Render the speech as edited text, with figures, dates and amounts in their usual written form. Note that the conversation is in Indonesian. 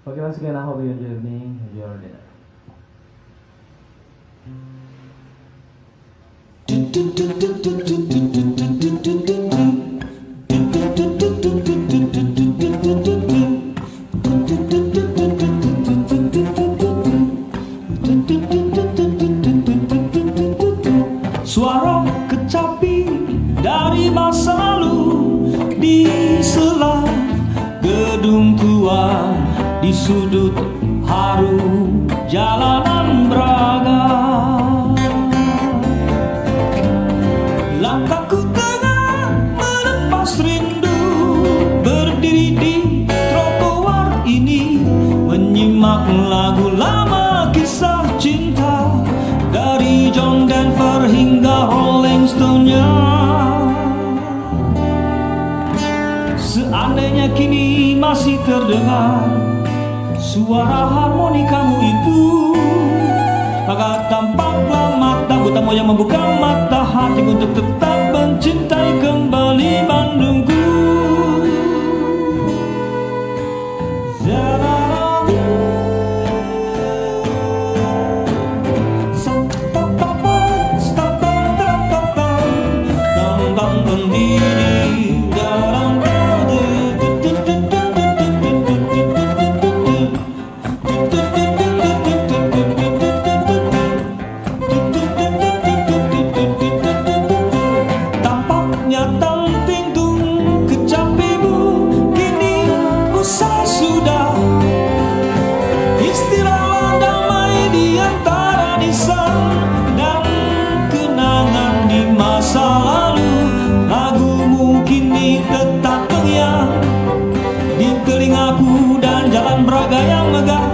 Okay, once again, I hope you enjoy your evening, enjoy your dinner. Suara kecapi dari masa lalu di sela gedung tua, di sudut haru jalanan Braga. Langkahku tengah melepas rindu, berdiri di trotoar ini, menyimak lagu lama, kisah cinta dari John Denver hingga Rolling Stone-nya. Seandainya kini masih terdengar suara harmonikamu itu, maka tampaklah mataku tak mau yang membuka mata hatiku untuk tetap mencintai kembali Bandungku. Tetap terngiang di telingaku dan jalan Braga yang megah.